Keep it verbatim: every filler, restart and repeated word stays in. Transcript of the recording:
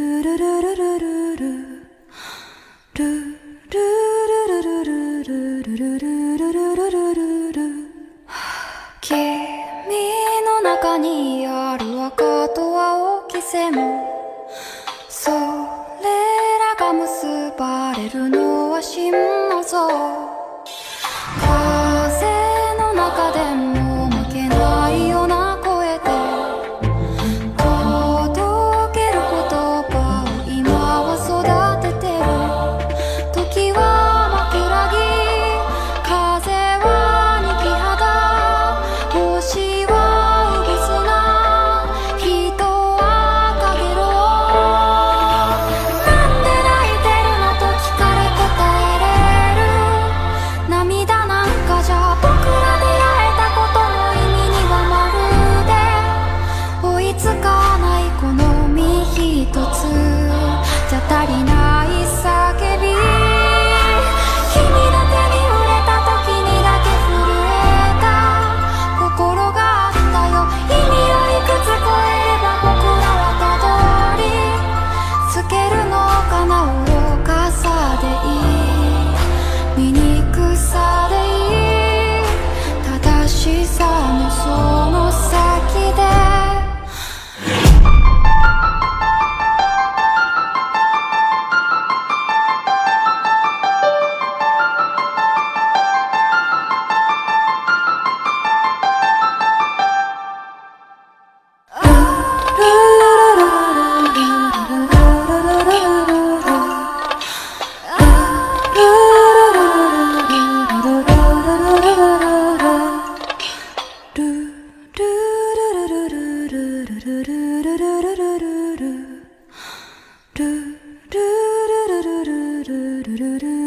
君の中にある赤と青き線それらが結ばれるのは真の像風の中でも負けないような声で届ける言葉を今は育ててる時は枕木風は逃げ肌星はうぐすな人はかげろなんで泣いてるのと聞かれ答えれる涙なんかじゃ僕ら出会えたことの意味にはまるで追いつかないこの身一つじゃ足りない叫び君の手に触れた時にだけ震えた心があったよ意味をいくつ超えれば僕らはたどり着けるのかな愚かさでいい醜さでいい正しさのその先でルルルルルルルルルルルルル